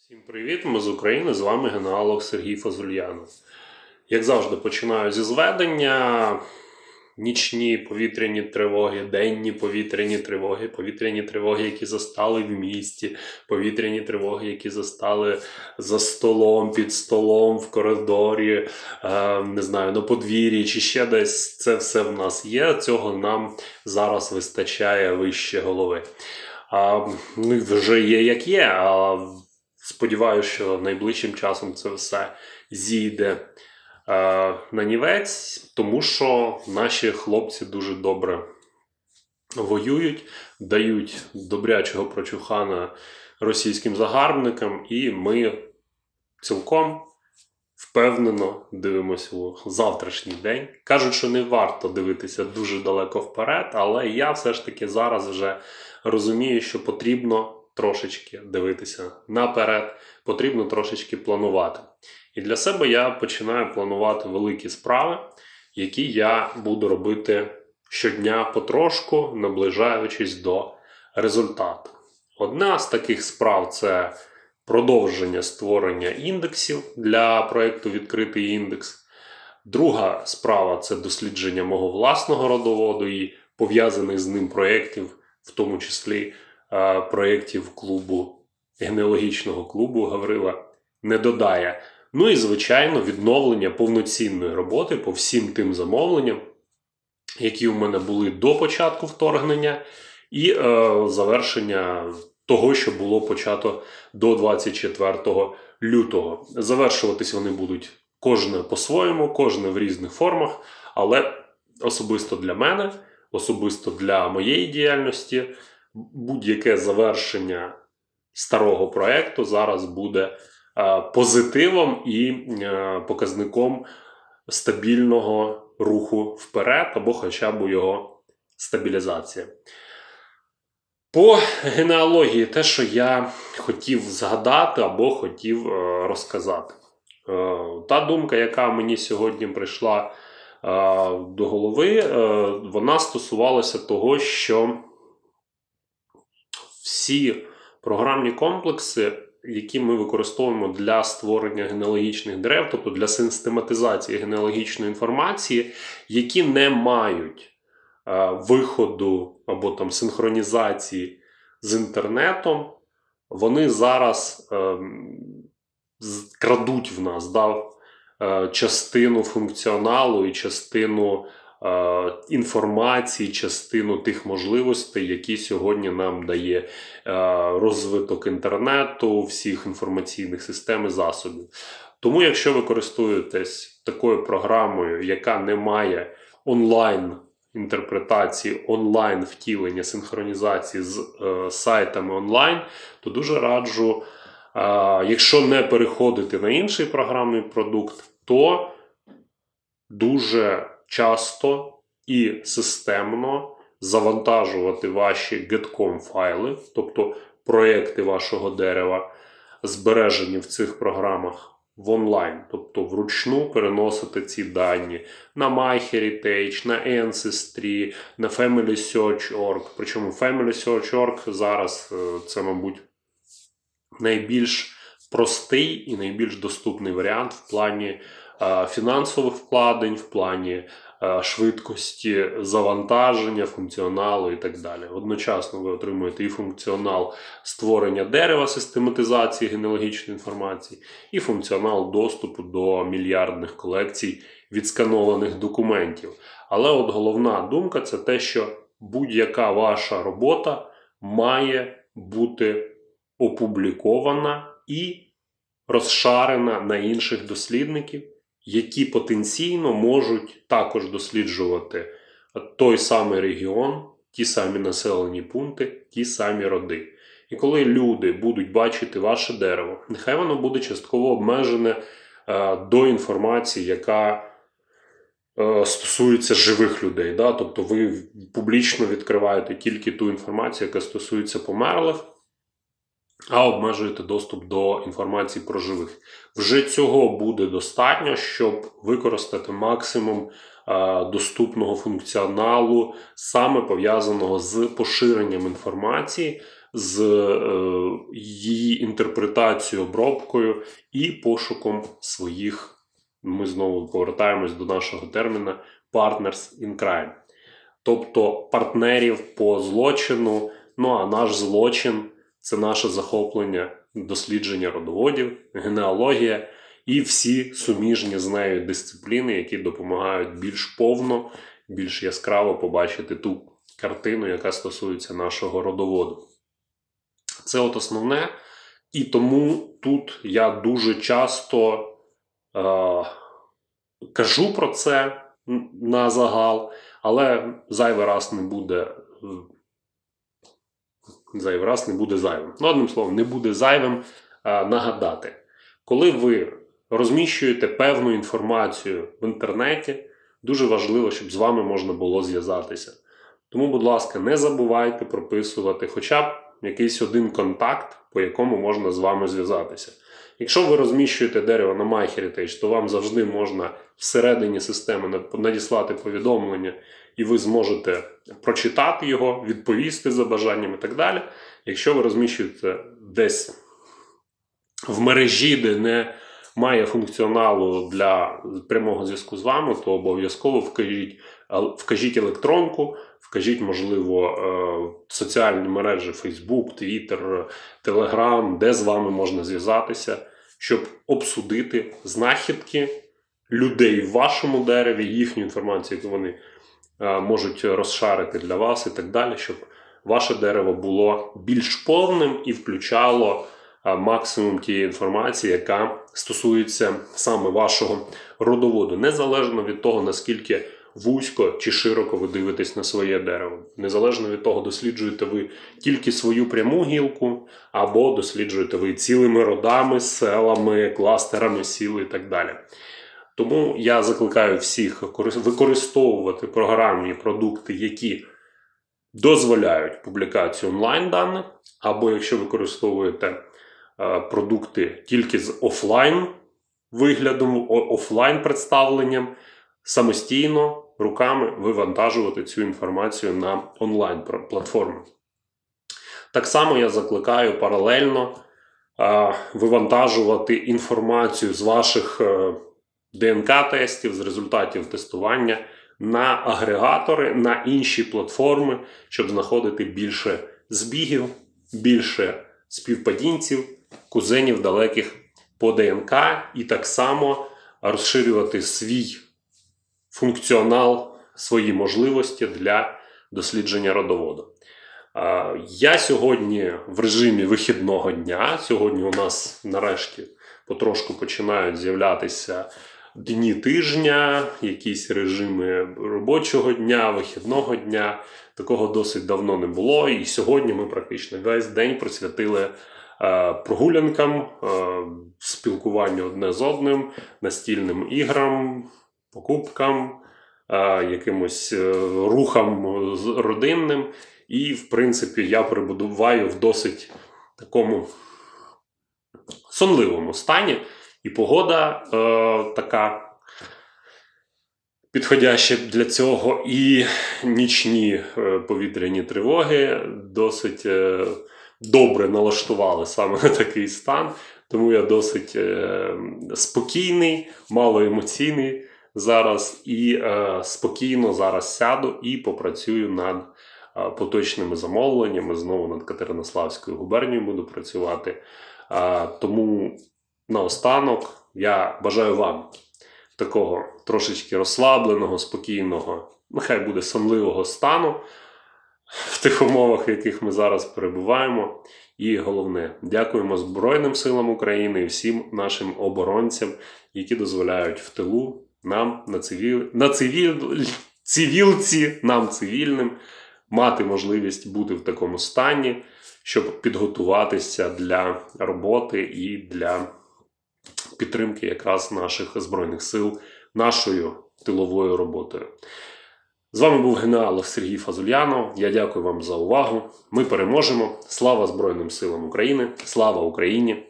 Всім привіт, ми з України, з вами генеалог Сергій Фазульянов. Як завжди, починаю зі зведення. Нічні повітряні тривоги, денні повітряні тривоги, які застали в місті, повітряні тривоги, які застали за столом, під столом, в коридорі, не знаю, на подвір'ї чи ще десь. Це все в нас є, цього нам зараз вистачає вище голови. Вже є як є, а сподіваюся, що найближчим часом це все зійде на нівець, тому що наші хлопці дуже добре воюють, дають добрячого прочухана російським загарбникам, і ми цілком впевнено дивимося у завтрашній день. Кажуть, що не варто дивитися дуже далеко вперед, але я все ж таки зараз вже розумію, що потрібно трошечки дивитися наперед, потрібно трошечки планувати. І для себе я починаю планувати великі справи, які я буду робити щодня потрошку, наближаючись до результату. Одна з таких справ – це продовження створення індексів для проєкту «Відкритий індекс». Друга справа – це дослідження мого власного родоводу і пов'язаних з ним проєктів, в тому числі проєктів генеалогічного клубу Гаврила Недодая. Ну і, звичайно, відновлення повноцінної роботи по всім тим замовленням, які у мене були до початку вторгнення, і завершення того, що було почато до 24 лютого. Завершуватись вони будуть кожне по-своєму, кожне в різних формах, але особисто для мене, особисто для моєї діяльності, будь-яке завершення старого проєкту зараз буде позитивом і показником стабільного руху вперед, або хоча б його стабілізація. По генеалогії те, що я хотів згадати або хотів розказати. Та думка, яка мені сьогодні прийшла до голови, вона стосувалася того, що всі програмні комплекси, які ми використовуємо для створення генеалогічних дерев, тобто для систематизації генеалогічної інформації, які не мають виходу або там синхронізації з інтернетом, вони зараз крадуть в нас частину функціоналу і частину інформації, частину тих можливостей, які сьогодні нам дає розвиток інтернету, всіх інформаційних систем і засобів. Тому, якщо ви користуєтесь такою програмою, яка не має онлайн-інтерпретації, онлайн-втілення, синхронізації з сайтами онлайн, то дуже раджу, якщо не переходити на інший програмний продукт, то дуже часто і системно завантажувати ваші Getcom файли, тобто проекти вашого дерева, збережені в цих програмах в онлайн, тобто вручну переносити ці дані на MyHeritage, на Ancestry, на FamilySearch.org. Причому FamilySearch.org зараз це, мабуть, найбільш простий і найбільш доступний варіант в плані фінансових вкладень, в плані швидкості завантаження, функціоналу і так далі. Одночасно ви отримуєте і функціонал створення дерева, систематизації генеалогічної інформації, і функціонал доступу до мільярдних колекцій відсканованих документів. Але от головна думка – це те, що будь-яка ваша робота має бути опублікована і розшарена на інших дослідників, які потенційно можуть також досліджувати той самий регіон, ті самі населені пункти, ті самі роди. І коли люди будуть бачити ваше дерево, нехай воно буде частково обмежене до інформації, яка стосується живих людей. Да? Тобто ви публічно відкриваєте тільки ту інформацію, яка стосується померлих, а обмежуєте доступ до інформації про живих. Вже цього буде достатньо, щоб використати максимум доступного функціоналу, саме пов'язаного з поширенням інформації з її інтерпретацією, обробкою і пошуком своїх, ми знову повертаємось до нашого терміна, partners in crime. Тобто партнерів по злочину, а наш злочин – це наше захоплення, дослідження родоводів, генеалогія і всі суміжні з нею дисципліни, які допомагають більш повно, більш яскраво побачити ту картину, яка стосується нашого родоводу. Це от основне. І тому тут я дуже часто кажу про це на загал, але зайвий раз не буде зайвим. Одним словом, не буде зайвим нагадати. Коли ви розміщуєте певну інформацію в інтернеті, дуже важливо, щоб з вами можна було зв'язатися. Тому, будь ласка, не забувайте прописувати хоча б якийсь один контакт, по якому можна з вами зв'язатися. Якщо ви розміщуєте дерево на MyHeritage, то вам завжди можна всередині системи надіслати повідомлення, і ви зможете прочитати його, відповісти за бажанням і так далі. Якщо ви розміщуєте десь в мережі, де не має функціоналу для прямого зв'язку з вами, то обов'язково вкажіть електронку, вкажіть, можливо, соціальні мережі Facebook, Twitter, Telegram, де з вами можна зв'язатися, щоб обсудити знахідки людей в вашому дереві, їхню інформацію, яку вони можуть розшарити для вас і так далі, щоб ваше дерево було більш повним і включало максимум тієї інформації, яка стосується саме вашого родоводу. Незалежно від того, наскільки вузько чи широко ви дивитесь на своє дерево. Незалежно від того, досліджуєте ви тільки свою пряму гілку, або досліджуєте ви цілими родами, селами, кластерами сіл і так далі. Тому я закликаю всіх використовувати програмні продукти, які дозволяють публікацію онлайн-даних, або якщо використовуєте продукти тільки з офлайн виглядом, офлайн представленням, самостійно, руками вивантажувати цю інформацію на онлайн-платформи. Так само я закликаю паралельно вивантажувати інформацію з ваших ДНК-тестів, з результатів тестування на агрегатори, на інші платформи, щоб знаходити більше збігів, більше співпадінців, кузенів далеких по ДНК і так само розширювати свій функціонал, свої можливості для дослідження родоводу. Я сьогодні в режимі вихідного дня. Сьогодні у нас нарешті потрошку починають з'являтися дні тижня, якісь режими робочого дня, вихідного дня. Такого досить давно не було. І сьогодні ми практично весь день присвятили прогулянкам, спілкуванню одне з одним, настільним іграм, покупкам, якимось рухам родинним. І, в принципі, я перебуваю в досить такому сонливому стані. І погода така підходяща для цього. І нічні повітряні тривоги досить добре налаштували саме на такий стан. Тому я досить спокійний, малоемоційний зараз. І спокійно зараз сяду і попрацюю над поточними замовленнями. Знову над Катеринославською губернією буду працювати. Тому наостанок я бажаю вам такого трошечки розслабленого, спокійного, нехай буде сонливого стану в тих умовах, в яких ми зараз перебуваємо. І головне, дякуємо Збройним силам України і всім нашим оборонцям, які дозволяють в тилу нам, нам цивільним, мати можливість бути в такому стані, щоб підготуватися для роботи і для підтримки якраз наших Збройних сил нашою тиловою роботою. З вами був генерал Сергій Фазульянов. Я дякую вам за увагу. Ми переможемо. Слава Збройним силам України. Слава Україні.